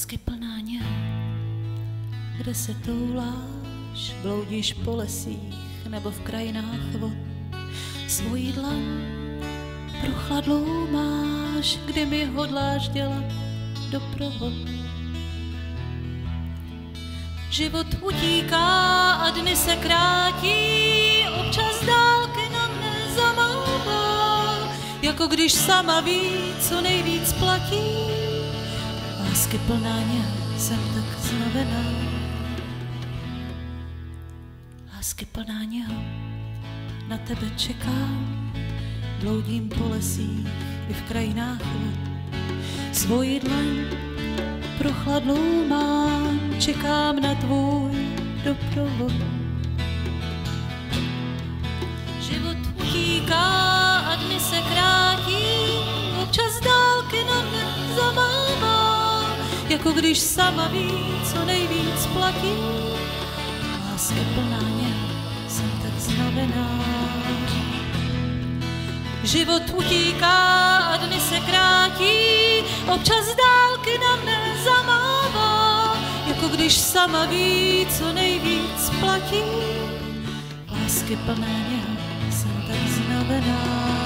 lásky plná něha, kde se touláš, bloudíš po lesích nebo v krajinách vod. Svojí dlaň prochladlou máš, kde mi hodláš dělat doprovod. Život utíká a dny se krátí, občas dálky na mne zamává, jako když sama ví, co nejvíc platí. Lásky plná něha, jsem tak znavená. Lásky plná něha, na tebe čekám, bloudím po lesích i v krajinách vod. Svoji dlaň prochladlou mám, čekám na tvůj doprovod. Život utíká a dny se krátí, občas dálky na mne zamává, jako když sama ví, co nejvíc platí. Lásky plná něha, jsem tak znavená. Život utíká a dny se krátí, občas dálky na mne zamává, jako když sama ví, co nejvíc platí. Lásky plné něha, jsem tak znavená.